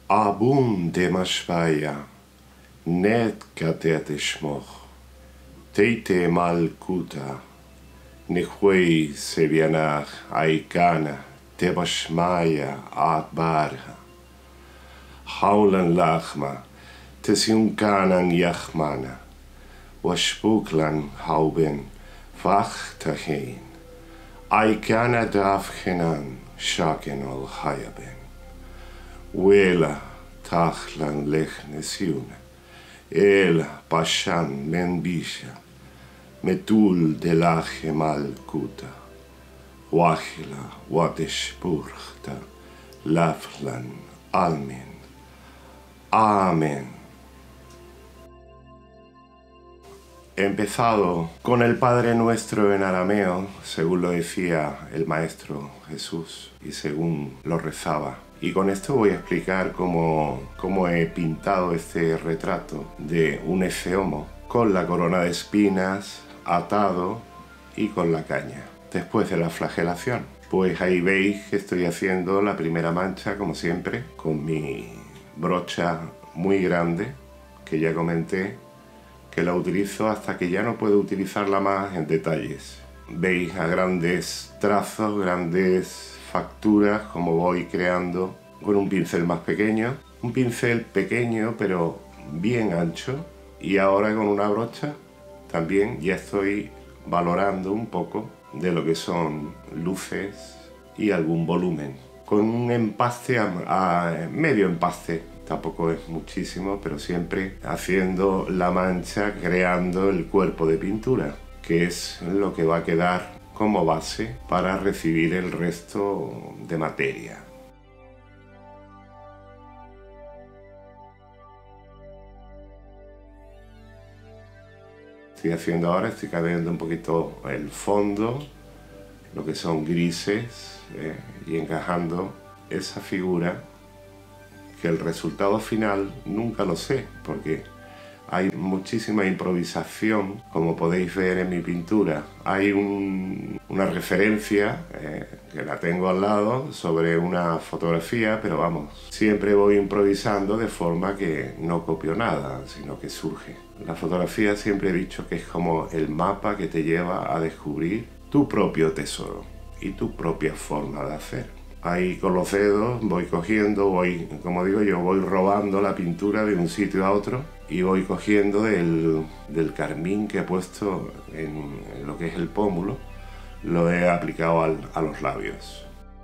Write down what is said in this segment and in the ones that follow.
Abum demashvaya, net katet shmoch, teite malkuta, nehwei sevianach aikana, demashmaya akbarha, haulan lachma, tesiunkanan yachmana, washpuklan hauben, vachtachein, aikana dafchenan, shakenol hayaben. Wela tachlan lechnesune, el pashan menbisha, metul delache malkuta, wachila wadeshpurchta, laflan almin. Amén. He empezado con el Padre Nuestro en arameo, según lo decía el Maestro Jesús y según lo rezaba. Y con esto voy a explicar cómo he pintado este retrato de un efeomo con la corona de espinas, atado y con la caña, después de la flagelación. Pues ahí veis que estoy haciendo la primera mancha, como siempre, con mi brocha muy grande, que ya comenté, que la utilizo hasta que ya no puedo utilizarla más en detalles. Veis a grandes trazos, grandes facturas, como voy creando con un pincel más pequeño. Un pincel pequeño pero bien ancho, y ahora con una brocha también ya estoy valorando un poco de lo que son luces y algún volumen. Con un empaste medio empaste, tampoco es muchísimo, pero siempre haciendo la mancha, creando el cuerpo de pintura, que es lo que va a quedar como base para recibir el resto de materia. Estoy cambiando un poquito el fondo, lo que son grises, y encajando esa figura, que el resultado final nunca lo sé, porque hay muchísima improvisación, como podéis ver en mi pintura. Hay una referencia, que la tengo al lado, sobre una fotografía, pero vamos, siempre voy improvisando de forma que no copio nada, sino que surge. La fotografía siempre he dicho que es como el mapa que te lleva a descubrir tu propio tesoro y tu propia forma de hacer. Ahí con los dedos voy cogiendo, como digo yo, voy robando la pintura de un sitio a otro y voy cogiendo del carmín que he puesto en lo que es el pómulo, lo he aplicado a los labios.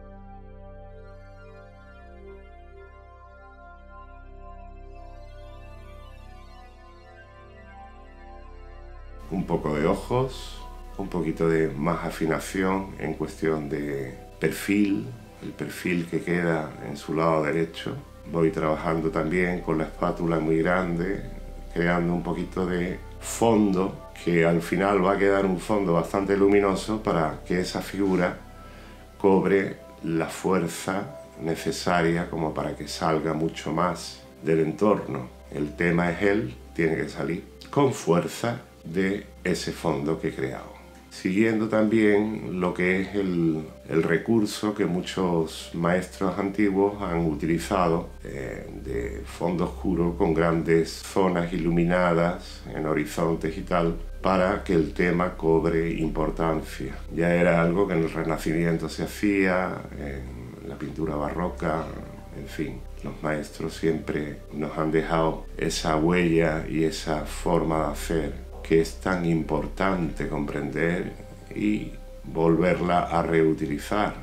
Un poco de ojos, un poquito de más afinación en cuestión de perfil, el perfil que queda en su lado derecho. Voy trabajando también con la espátula muy grande, creando un poquito de fondo, que al final va a quedar un fondo bastante luminoso para que esa figura cobre la fuerza necesaria como para que salga mucho más del entorno. El tema es él, tiene que salir con fuerza de ese fondo que he creado. Siguiendo también lo que es el recurso que muchos maestros antiguos han utilizado, de fondo oscuro con grandes zonas iluminadas en horizontes y tal, para que el tema cobre importancia. Ya era algo que en el Renacimiento se hacía, en la pintura barroca, en fin. Los maestros siempre nos han dejado esa huella y esa forma de hacer, que es tan importante comprender y volverla a reutilizar.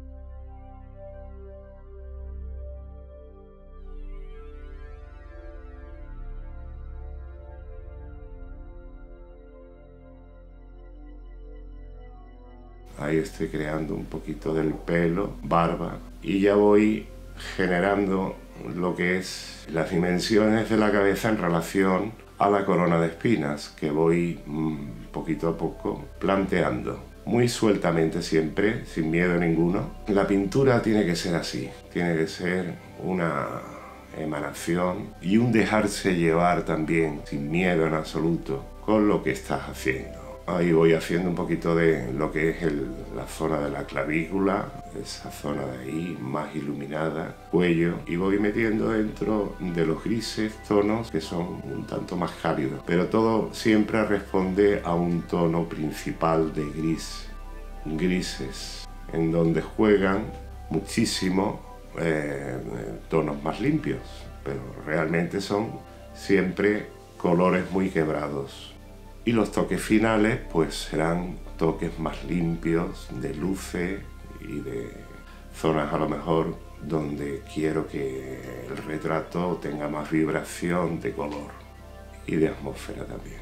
Ahí estoy creando un poquito del pelo, barba, y ya voy generando lo que es las dimensiones de la cabeza en relación a la corona de espinas, que voy poquito a poco planteando, muy sueltamente siempre, sin miedo ninguno. La pintura tiene que ser así, tiene que ser una emanación y un dejarse llevar también, sin miedo en absoluto, con lo que estás haciendo. Ahí voy haciendo un poquito de lo que es la zona de la clavícula, esa zona de ahí más iluminada, cuello, y voy metiendo dentro de los grises tonos que son un tanto más cálidos, pero todo siempre responde a un tono principal de gris, grises, en donde juegan muchísimo tonos más limpios, pero realmente son siempre colores muy quebrados. Y los toques finales pues serán toques más limpios, de luces y de zonas a lo mejor donde quiero que el retrato tenga más vibración de color y de atmósfera también.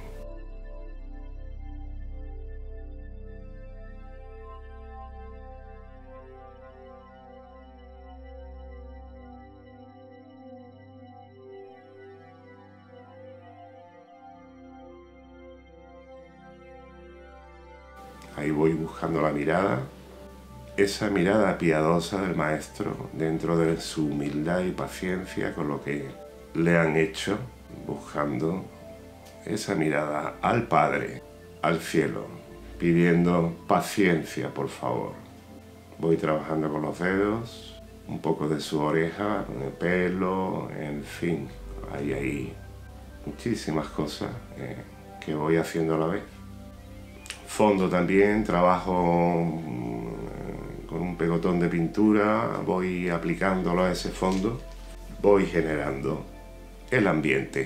Ahí voy buscando la mirada, esa mirada piadosa del maestro dentro de su humildad y paciencia con lo que le han hecho, buscando esa mirada al Padre, al cielo, pidiendo paciencia, por favor. Voy trabajando con los dedos, un poco de su oreja, en el pelo, en fin, hay muchísimas cosas que voy haciendo a la vez. Fondo también, trabajo con un pegotón de pintura, voy aplicándolo a ese fondo, voy generando el ambiente.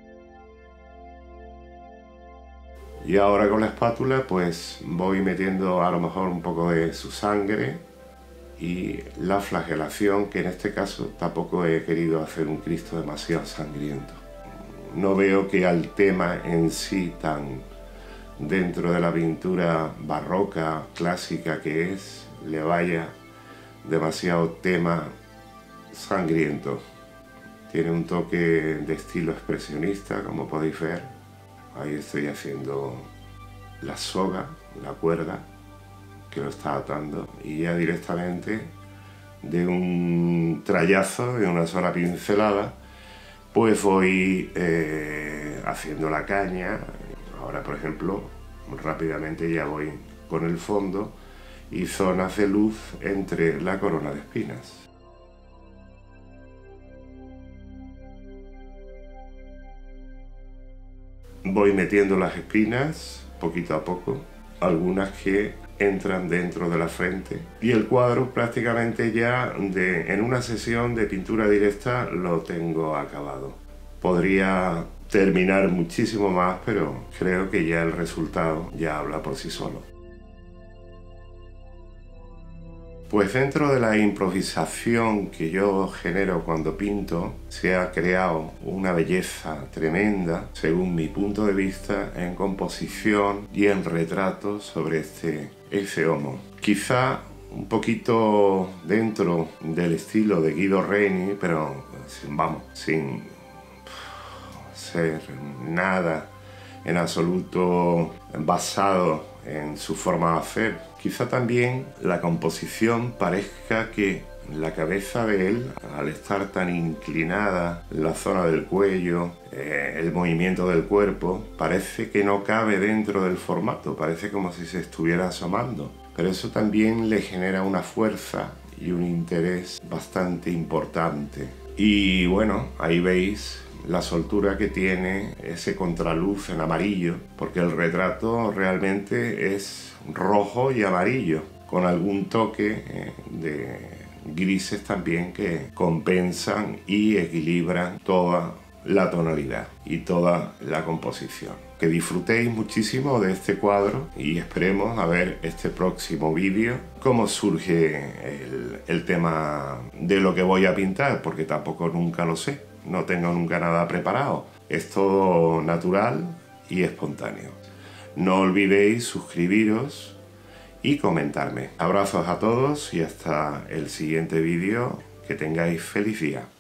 Y ahora con la espátula pues voy metiendo a lo mejor un poco de su sangre y la flagelación, que en este caso tampoco he querido hacer un Cristo demasiado sangriento. No veo que al tema en sí tan dentro de la pintura barroca, clásica que es, le vaya demasiado tema sangriento. Tiene un toque de estilo expresionista, como podéis ver. Ahí estoy haciendo la soga, la cuerda, que lo está atando, y ya directamente de un trayazo, de una sola pincelada, pues voy haciendo la caña. Ahora, por ejemplo, rápidamente ya voy con el fondo y zonas de luz entre la corona de espinas. Voy metiendo las espinas poquito a poco, algunas que entran dentro de la frente, y el cuadro prácticamente ya en una sesión de pintura directa lo tengo acabado. Podría terminar muchísimo más, pero creo que ya el resultado ya habla por sí solo. Pues dentro de la improvisación que yo genero cuando pinto, se ha creado una belleza tremenda, según mi punto de vista, en composición y en retrato sobre ese homo. Quizá un poquito dentro del estilo de Guido Reni, pero sin ser nada en absoluto basado en su forma de hacer. Quizá también la composición parezca que la cabeza de él, al estar tan inclinada, la zona del cuello, el movimiento del cuerpo, parece que no cabe dentro del formato, parece como si se estuviera asomando. Pero eso también le genera una fuerza y un interés bastante importante. Y bueno, ahí veis la soltura que tiene ese contraluz en amarillo, porque el retrato realmente es rojo y amarillo, con algún toque de grises también que compensan y equilibran toda la tonalidad y toda la composición. Que disfrutéis muchísimo de este cuadro y esperemos a ver este próximo vídeo cómo surge el tema de lo que voy a pintar, porque tampoco nunca lo sé. No tengo nunca nada preparado, es todo natural y espontáneo. No olvidéis suscribiros y comentarme. Abrazos a todos y hasta el siguiente vídeo. Que tengáis feliz día.